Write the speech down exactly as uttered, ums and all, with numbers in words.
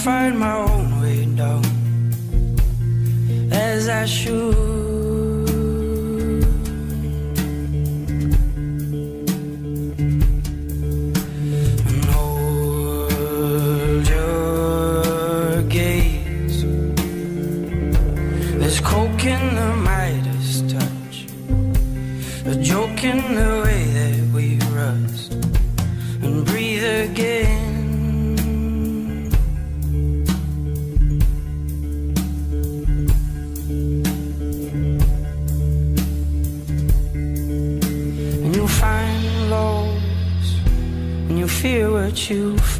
find my own way down, as I should. And hold your gaze. There's coke in the Midas touch, a joke in the way that we rust and breathe again. And you find lows, and you fear what you